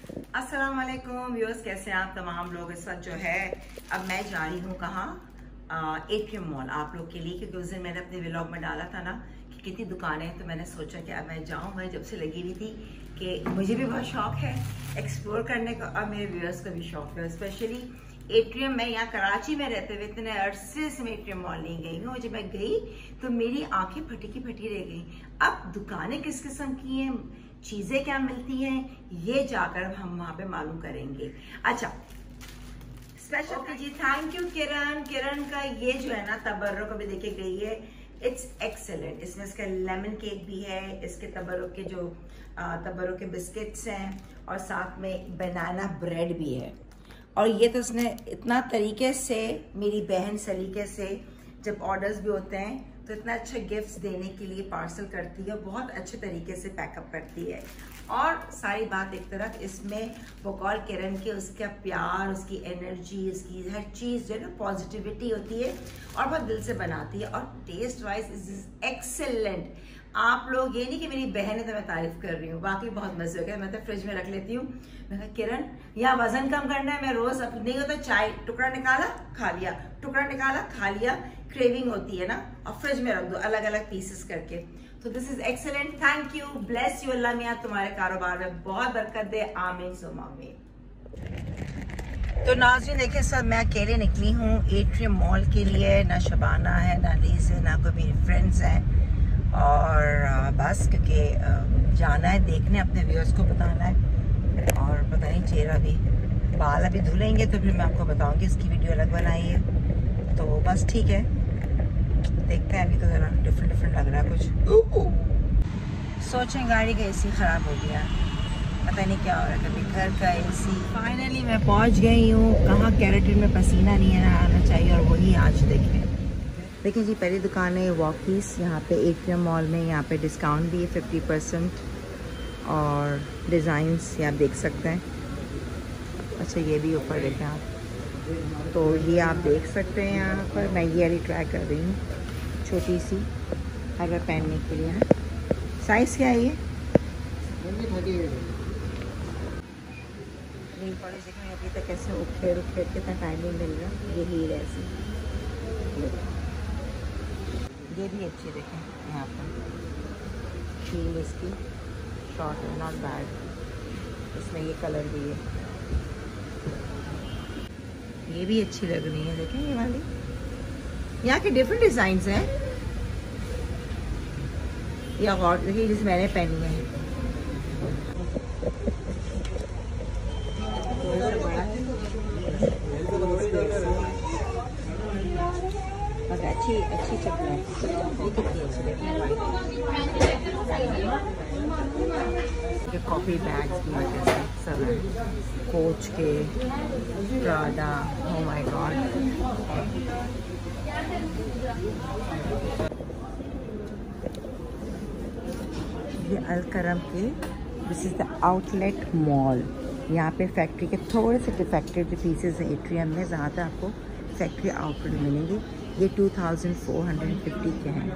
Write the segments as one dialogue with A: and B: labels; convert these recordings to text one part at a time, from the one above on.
A: अस्सलाम वालेकुम व्यूअर्स, कैसे हैं आप तमाम लोग। इस वक्त जो है अब मैं जा रही हूँ कहाँ, एट्रियम मॉल आप लोग के लिए, क्योंकि उस दिन मैंने अपने व्लॉग में डाला था ना कि कितनी दुकानें हैं, तो मैंने सोचा कि अब मैं जाऊँ। मैं जब से लगी हुई थी कि मुझे भी बहुत शौक है एक्सप्लोर करने का और मेरे व्यूअर्स को भी शौक है, स्पेशली एट्रियम। मैं यहाँ कराची में रहते हुए इतने अरसे से मैं एट्रियम मॉल नहीं गई हूँ। जब मैं गई तो मेरी आंखें फटी की फटी रह गई। अब दुकानें किस किस्म की हैं, चीजें क्या मिलती हैं, ये जाकर हम वहां पे मालूम करेंगे। अच्छा, स्पेशल जी थैंक यू किरण। किरण का ये जो है ना तबर्रुक को भी देखे गई है, इट्स एक्सेलेंट। इसमें इसका लेमन केक भी है, इसके तबर्रुक के जो तबर्रुक के बिस्किट्स हैं और साथ में बनाना ब्रेड भी है। और ये तो उसने इतना तरीके से, मेरी बहन सलीके से जब ऑर्डर्स भी होते हैं तो इतना अच्छा गिफ्ट्स देने के लिए पार्सल करती है, बहुत अच्छे तरीके से पैकअप करती है। और सारी बात एक तरफ, इसमें बकौल किरण के उसका प्यार, उसकी एनर्जी, उसकी हर चीज़ जो है ना पॉजिटिविटी होती है और बहुत दिल से बनाती है। और टेस्ट वाइज इज एक्सेलेंट। आप लोग ये नहीं कि मेरी बहन है तो मैं तारीफ कर रही हूँ, वाकई बहुत मजे हो गए। मैं तो फ्रिज में रख लेती हूँ। मैं कहा किरण यहाँ वजन कम करना है, मैं रोज नहीं होता चाय टुकड़ा निकाला खा लिया, टुकड़ा निकाला खा लिया, क्रेविंग होती है ना, और फ्रिज में रख दो अलग अलग पीसेस करके। तो this is excellent, thank you, bless you, Allah मियां तुम्हारे कारोबार में बहुत बरकत दे, आमीन सुम आमीन। तो नाज़रीन देखिए, सर मैं अकेले निकली हूँ एट्रियम मॉल के लिए। ना शबाना है, ना लीज है, ना कोई मेरी फ्रेंड्स हैं। और बस क्योंकि जाना है देखने, अपने व्यूअर्स को बताना है। और पता नहीं चेहरा भी, बाल अभी धुलेंगे तो फिर मैं आपको बताऊंगी, इसकी वीडियो अलग बनाई है। तो बस ठीक है, देखते हैं। अभी तो ज़रा डिफरेंट लग रहा है कुछ। सोचें गाड़ी का एसी ख़राब हो गया, पता नहीं क्या हो रहा है, कभी घर का एसी। फाइनली मैं पहुंच गई हूँ कहाँ, कैरेटिन में पसीना नहीं है ना आना चाहिए, और वही आज देखें जी। पहली दुकान है वॉकीस, यहाँ पे एट्रियम मॉल में। यहाँ पे डिस्काउंट भी है 50% और डिज़ाइंस ये आप देख सकते हैं। अच्छा ये भी ऊपर देखें आप, तो ये आप देख सकते हैं यहाँ पर। मैं ये वाली ट्राई कर रही हूँ, छोटी सी हर बार पहनने के लिए है। साइज़ क्या है ये? नील पॉलिश देखने अभी तक कैसे उखेड़ के टाइम नहीं मिल रहा। ये हील ऐसी, ये भी अच्छी देखें यहाँ पर, हील इसकी शॉर्ट है, नॉट बैड। इसमें ये कलर भी है, ये भी अच्छी लग रही है। देखें ये वाली, यहाँ के डिफरेंट डिज़ाइंस हैं। या और देखिए जिस मैंने पहनी है, अच्छी चप्पल है। ये कितनी अच्छी लगी। कॉफी बैग्स की वजह से सब है, कोच के, प्राडा, ओह माय गॉड। ये अलकरम के, this is the outlet mall. यहाँ पे फैक्ट्री के थोड़े से डिफेक्टेड पीसेज हैं एट्रियम में, जहाँ पे आपको फैक्ट्री आउटलेट मिलेंगे। ये 2450 के हैं।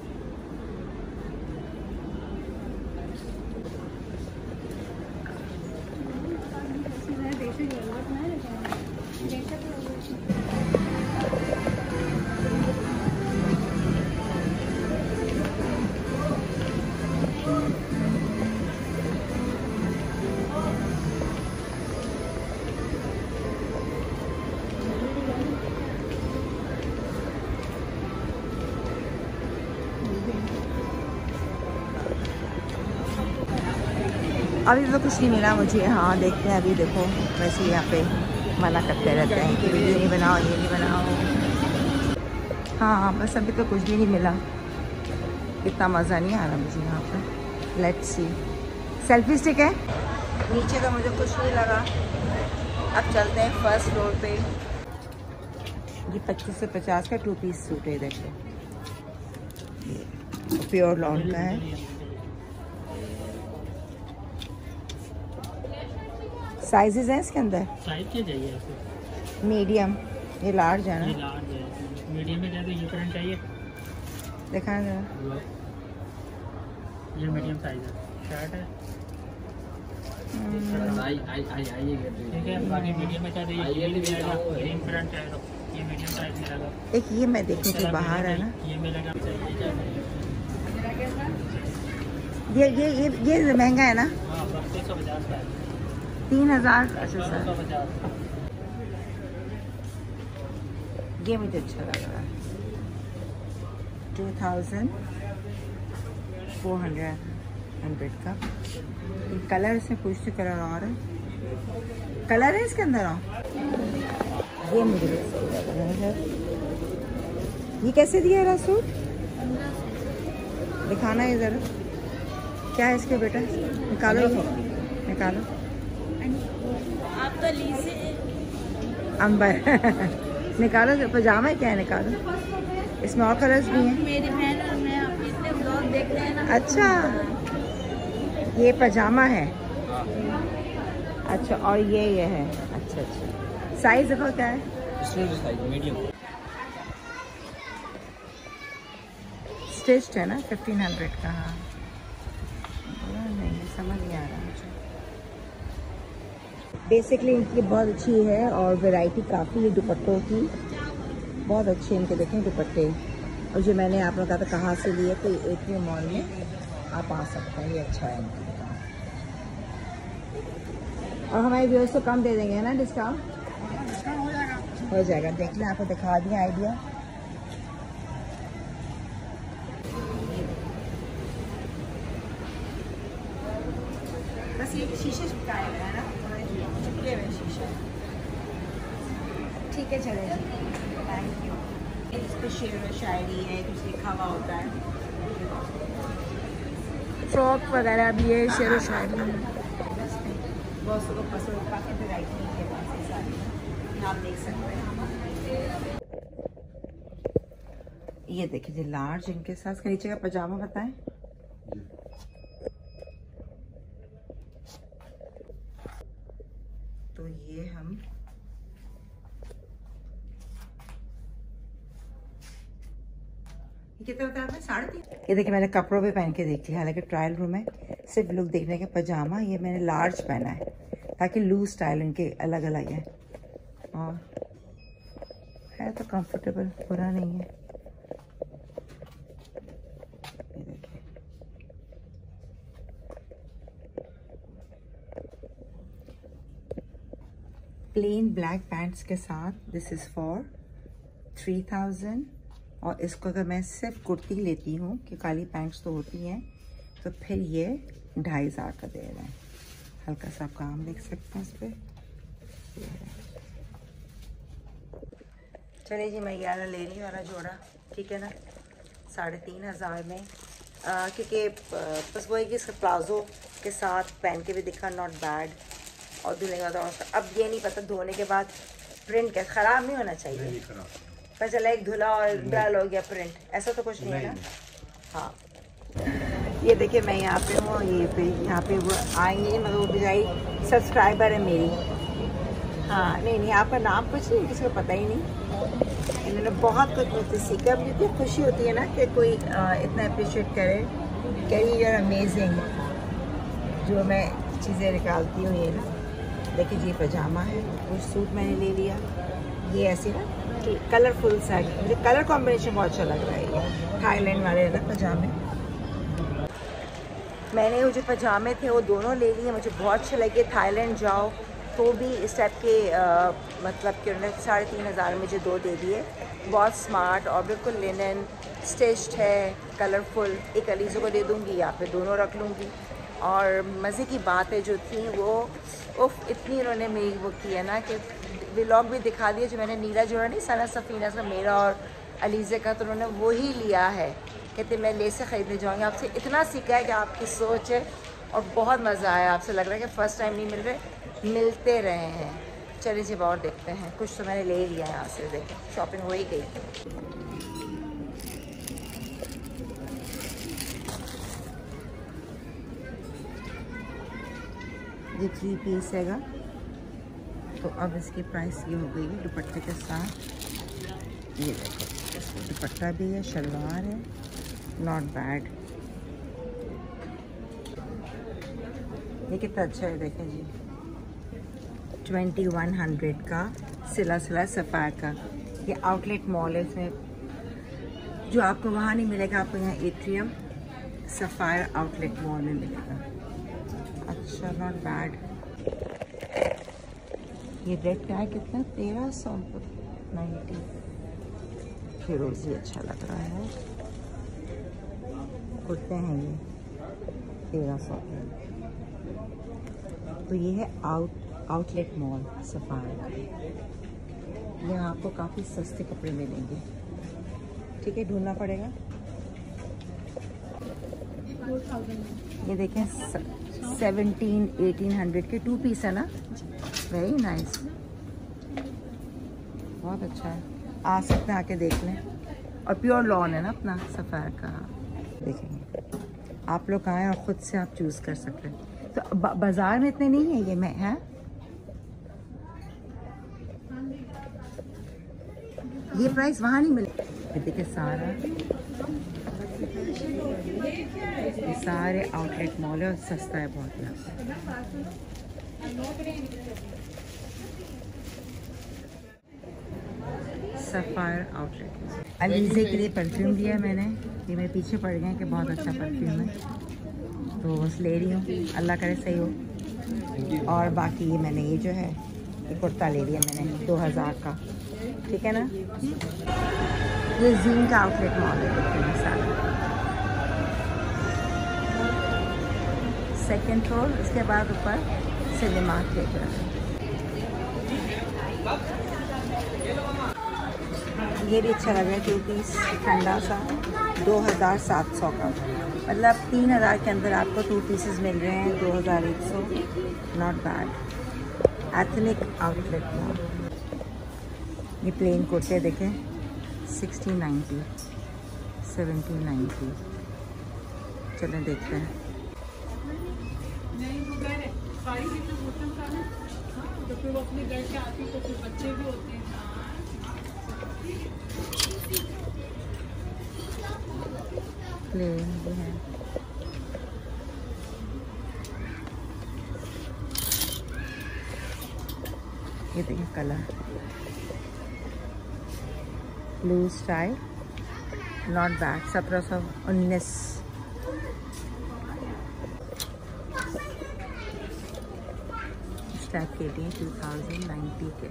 A: अभी तो कुछ नहीं मिला मुझे। हाँ देखते हैं, अभी देखो वैसे यहाँ पे मना करते रहते हैं कि ये नहीं बनाओ, ये नहीं बनाओ। हाँ बस अभी तो कुछ भी नहीं मिला, इतना मज़ा नहीं आ रहा मुझे यहाँ पर। Let's see. सेल्फी स्टिक है नीचे, तो मुझे कुछ नहीं लगा। अब चलते हैं फर्स्ट फ्लोर पे। ये 25 से 50 का 2 पीस सूट है, देखो प्योर लॉन का है। साइजेस हैं इसके अंदर?
B: साइज क्या चाहिए आपको?
A: मीडियम, ये लार्ज है ना?
B: ये लार्ज है। मीडियम में चाहिए तो ये करंट चाहिए,
A: दिखाएं जरा।
B: ये मीडियम साइज है, शर्ट है। ठीक है, बाकी मीडियम में चाहिए ये मिलेगा, ग्रीन प्रिंट आएगा, ये मीडियम साइज मिलेगा।
A: एक ये मैं देखूँ कि बाहर है ना,
B: ये मिलेगा,
A: ये महंगा है ना?
B: हाँ, 350 का है।
A: 3000। अच्छा सर,
B: 250।
A: ये मुझे अच्छा लग रहा है। 2400 का। कलर इसमें कुछ तो कलर और है, कलर है इसके अंदर। ये मुझे सही लग रहा है। ये कैसे दिया है सूट? दिखाना है जरा, क्या है इसके बेटा? निकालो, निकालो।
C: आप तो लीजिए
A: अंबर निकालो, पजामा है क्या है? निकालो, इसमें और कलर्स भी हैं।
C: मेरी बहन और मैं आप इतने ब्लॉग देख रहे हैं ना।
A: अच्छा, ये पजामा है। अच्छा, और ये है। अच्छा अच्छा, साइज देखो क्या है?
B: मीडियम
A: स्टिच्ड है ना, 1500 का। हाँ, नहीं समझ नहीं आ रहा मुझे। बेसिकली इनकी बहुत अच्छी है और वैरायटी काफ़ी है दुपट्टों की, बहुत अच्छे इनके देखें दुपट्टे। और जो मैंने आप लोग कहा था कहाँ से लिए, तो एटीएम मॉल में आप आ सकते हैं, ये अच्छा है इनका। और हमारे व्यूअर्स को कम दे देंगे ना, डिस्काउंट हो जाएगा। देख लें, आपको दिखा दिया आइडिया। बस ये शीशे चिपकाए हुए हैं ना, चिपके हुए शीशे। ठीक है, चले जी, थैंक यू। इस पर शेर व शायरी है, कुछ लिखा हुआ होता है। फ्रॉक वगैरह भी है, शेर व शायरी है। बहुत से लोग पसंद, काफ़ी वैरायटी है पास है सारी, आप देख सकते हैं। ये देखिए जी, लार्ज इनके साथ। इसका नीचे का पजामा बताएं। तो ये हम कितना बताया आपने? 3.5। ये देखिए, मैंने कपड़ों पे पहन के देख लिया, हालांकि ट्रायल रूम है, सिर्फ लुक देखने के। पजामा ये मैंने लार्ज पहना है ताकि लूज स्टाइल इनके अलग अलग है, और है तो कंफर्टेबल, बुरा नहीं है। ये देखिए, प्लेन ब्लैक पैंट्स के साथ। This is for 3000। और इसको अगर मैं सिर्फ कुर्ती लेती हूँ, कि काली पैंट्स तो होती हैं, तो फिर ये 2500 का दे रहे हैं। हल्का सा काम देख सकते हैं इस पर। चलिए जी, मैं 11 ले रही हूँ वाला जोड़ा, ठीक है ना, 3500 में। क्योंकि बस वो है कि इसका प्लाजो के साथ पहन के भी दिखा नॉट बैड। और धुलने के बाद, अब ये नहीं पता धोने के बाद प्रिंट क्या ख़राब नहीं होना चाहिए। पता चला एक धुला और डल हो गया प्रिंट, ऐसा तो कुछ नहीं है ना। हाँ, ये देखिए, मैं यहाँ पे हूँ, यहाँ पे वो आएंगे, मतलब वो बेचारी सब्सक्राइबर है मेरी। हाँ, नहीं, आपका नाम कुछ नहीं, किसी को पता ही नहीं। इन्होंने बहुत कुछ मुझसे सीखा। मुझे इतनी खुशी होती है ना कि कोई इतना अप्रिशिएट करे, कैरी यू आर अमेजिंग। जो मैं चीज़ें निकालती हूँ, ये ना देखिए जी, पजामा है, कुछ सूट मैंने ले लिया। ये ऐसे ना कलरफुल सा, मुझे कलर कॉम्बिनेशन बहुत अच्छा लग रहा है। ये थाईलैंड वाले ना पजामे, मैंने वो जो पजामे थे वो दोनों ले लिए, मुझे बहुत अच्छे लगे। थाईलैंड जाओ तो भी इस टाइप के मतलब कि उन्होंने 3500 में मुझे 2 दे दिए। बहुत स्मार्ट और बिल्कुल लिनन स्टिच्ड है, कलरफुल। एक अलीज़ो को दे दूँगी, यहाँ पे दोनों रख लूँगी। और मज़े की बात है जो थी वो, उफ, इतनी उन्होंने मेरी वो की है ना कि व्लॉग भी दिखा दिया। जो मैंने नीला जोड़ा नहीं, सना सफ़ीना का, मेरा और अलीज़े का, तो उन्होंने वही लिया है। कहते मैं ले से ख़रीदने जाऊँगी। आपसे इतना सीखा है कि आपकी सोच है, और बहुत मज़ा आया। आपसे लग रहा है कि फ़र्स्ट टाइम नहीं मिल रहे, मिलते रहे हैं। चलिए जी, और देखते हैं। कुछ तो मैंने ले लिया यहाँ से, देखें शॉपिंग हो ही गई। ये 3 पीस हैगा, तो अब इसकी प्राइस ये हो गई है दुपट्टे के साथ। ये देखो, इसमें दुपट्टा भी है, शलवार है, नॉट बैड। ये कितना अच्छा है, देखें जी, 2100 का सिला सफ़ायर का। ये आउटलेट मॉल है, इसमें जो आपको वहाँ नहीं मिलेगा आपको यहाँ एट्रियम सफ़ायर आउटलेट मॉल में मिलेगा। अच्छा, नॉट बैड। ये रेड टैग कितना? 1390। फिरोजी अच्छा लग रहा है। कुर्ते हैं ये 1300 के। तो ये है आउटलेट मॉल सफ़ायर। यहाँ आपको काफ़ी सस्ते कपड़े मिलेंगे। ठीक है, ढूंढना पड़ेगा। ये देखें 1700-1800 के 2 पीस है ना। वेरी नाइस, बहुत अच्छा है। आ सकते हैं, आके देख लें। और प्योर लॉन है ना अपना सफ़ायर का। देखेंगे आप लोग आए और ख़ुद से आप चूज़ कर सकते हैं। तो बाज़ार में इतने नहीं है ये में है। ये प्राइस वहाँ नहीं मिले। देखिए सारे आउटलेट मॉल है और सस्ता है बहुत यहाँ। Sapphire outlet. अलीज़े के लिए परफ्यूम लिया मैंने। ये मेरे पीछे पड़ गए कि बहुत अच्छा परफ्यूम है, तो बस ले रही हूँ। अल्लाह करे सही हो। और बाकी ये मैंने ये जो है ये कुर्ता ले लिया मैंने 2000 का। ठीक है ना। ये जीन का आउटलेट मॉल है सारा। सेकेंड फ्लोर, उसके बाद ऊपर सिनेमा थिएटर। ये भी अच्छा लग रहा है 2 पीस ठंडा सा 2700 का। मतलब 3000 के अंदर आपको 2 पीसेस मिल रहे हैं 2100। Not bad. Ethnic outlet mall. ये प्लेन कुर्ते देखें 1690 1790। चलें देखते हैं। प्लेन भी है। ये देखिए colour blue style, not bad. 1719। स्टैक के लिए 2090 के।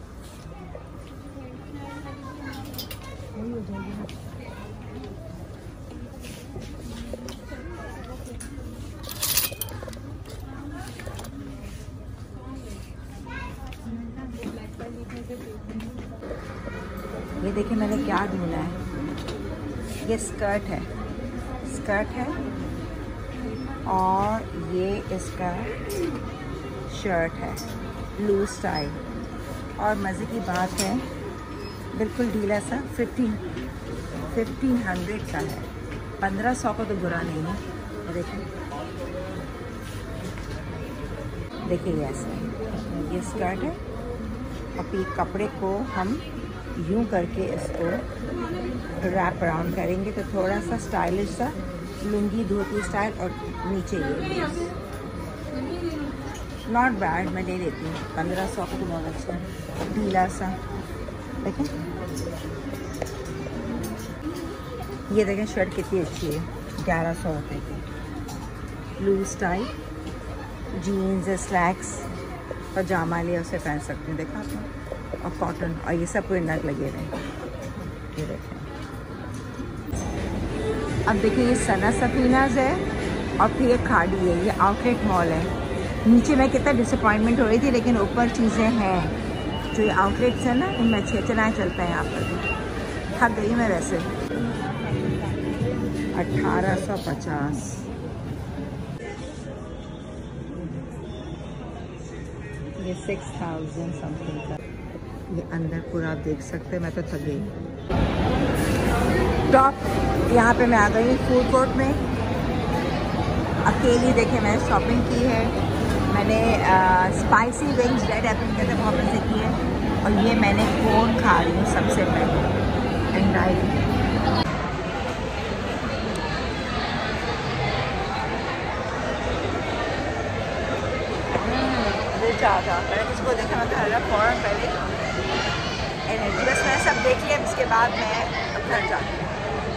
A: ये देखिए मैंने क्या ढूंढा है। ये स्कर्ट है और ये इसका शर्ट है ब्लू स्टाइल। और मज़े की बात है बिल्कुल ढीला सा 1500 का है। 1500 का तो बुरा नहीं है। देखिए ये ऐसा है। ये स्कर्ट है और फिर कपड़े को हम यूं करके इसको रैप अराउंड करेंगे तो थोड़ा सा स्टाइलिश सा लुंगी धोती स्टाइल। और नीचे ये नॉट बैड, मैं ले लेती हूँ। 1500 का तो बहुत अच्छा है, ढीला सा। देखें ये देखें शर्ट कितनी अच्छी है 1100 रुपये की। ब्लू स्टाइल जीन्स स्लैक्स पजामा लिया उसे पहन सकते हैं। देखा आपने। और कॉटन और ये सब पूरे नग लगे हुए हैं। ये देखें। अब देखिए ये सना सफीनाज है और फिर ये खाड़ी है। ये आउटलेट मॉल है। नीचे मैं कितना डिसअपॉइंटमेंट हो रही थी, लेकिन ऊपर चीज़ें हैं जो ये आउटलेट्स हैं ना, इनमें अच्छे चलाएँ चलता है। यहाँ पर थक गई मैं वैसे। 1850। ये 6000 समथिंग का। ये अंदर पूरा आप देख सकते हैं। मैं तो थक गई। टॉप यहाँ पे मैं आ गई फूड कोर्ट में अकेली। देखे मैंने शॉपिंग की है। मैंने स्पाइसी विंग्स रेड एप्पल के बहुत मज़े की है। और ये मैंने कोन खा रही हूँ सबसे पहले। एंडाई चाह था, मैंने किसको देखा मैं घर फ़ौरन पहले एनर्जी, बस मैंने सब देख लिया, इसके बाद मैं घर जाती हूँ।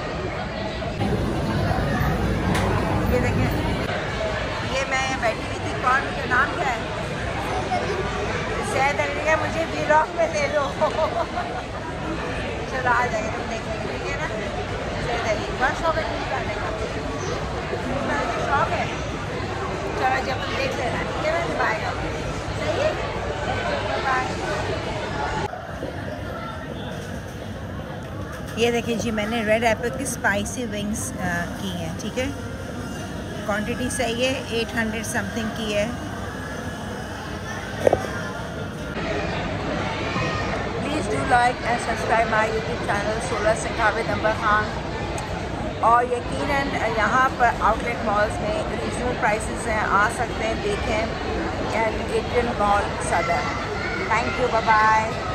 A: ये देखें, ये मैं यहाँ बैठी हुई थी, कौन का नाम क्या है, सैद अली का, मुझे व्लॉग में ले लो। चलो आ जाएगा, तुम देखने के लिए ना। सैद अली बहुत शौक है टीवी करने का, शौक है। चलो जब तुम देख लेना, ठीक है, मैं दिखाएगा, सही है, बाय। ये देखिए जी, मैंने रेड एप्पल की स्पाइसी विंग्स की हैं, ठीक है, क्वांटिटी सही है, 800 समथिंग की है। Please do like and subscribe my YouTube channel Solah Singha with Amber Khan. और यकीनन यहाँ पर आउटलेट मॉल्स में रीजनल प्राइसेस हैं, आ सकते हैं, देखें, and Asian mall Saddar. Thank you, bye bye.